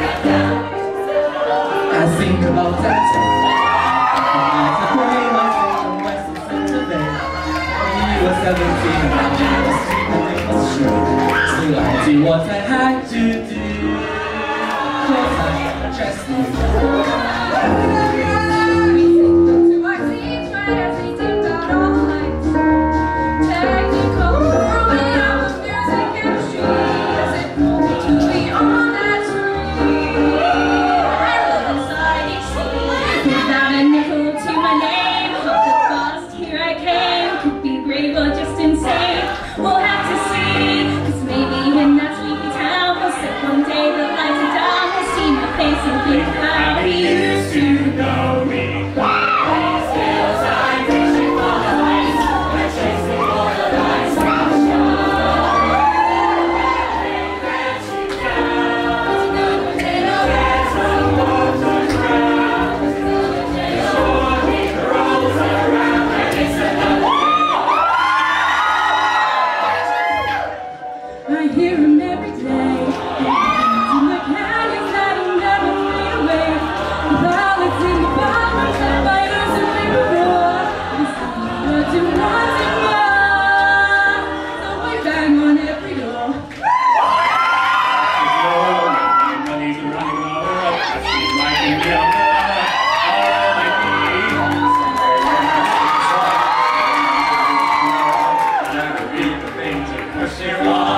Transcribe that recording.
I think about that night I pray myself from West and Central Bay. When you were 17 and I was sleeping in the show. Still I do what I had to do, 'cause I just knew. We'll have to see, 'cause maybe in that sleepy town we'll sit one day, the lights are down, we'll see my face and think how he used to know me. These hills I'm reaching for the lights, we're chasing for the lights, we'll let you down. There's a war to drown. The shore it rolls around and it's another. I hear him every day, in the canyons that will never fade away. The ballads in the bottoms, the fighters who make a roar. It's what you want and more, so we bang on every door. Money's running low, I see my kingdom, all I need. Never read the things that push you on.